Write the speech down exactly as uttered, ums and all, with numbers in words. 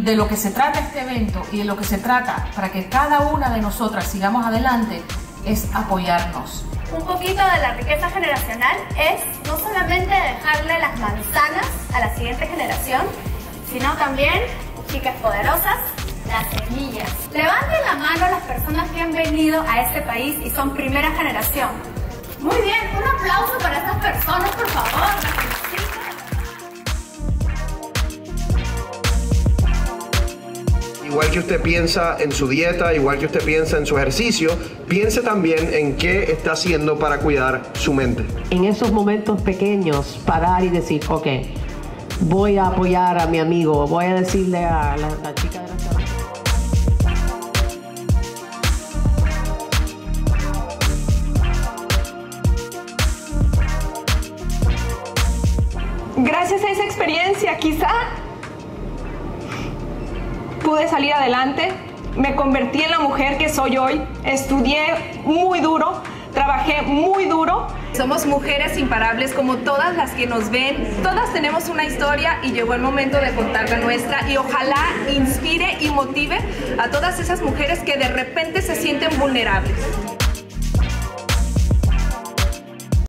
de lo que se trata este evento y de lo que se trata para que cada una de nosotras sigamos adelante es apoyarnos. Un poquito de la riqueza generacional es no solamente dejarle las manzanas a la siguiente generación, sino también, chicas poderosas, las semillas. Levanten la mano las personas que han venido a este país y son primera generación. Muy bien, un aplauso para estas personas, por favor. Igual que usted piensa en su dieta, igual que usted piensa en su ejercicio, piense también en qué está haciendo para cuidar su mente. En esos momentos pequeños, parar y decir, ok, voy a apoyar a mi amigo, voy a decirle a la, la chica de restaurante. Gracias a esa experiencia, quizá pude salir adelante, me convertí en la mujer que soy hoy, estudié muy duro, trabajé muy duro. Somos mujeres imparables como todas las que nos ven, todas tenemos una historia y llegó el momento de contar la nuestra y ojalá inspire y motive a todas esas mujeres que de repente se sienten vulnerables.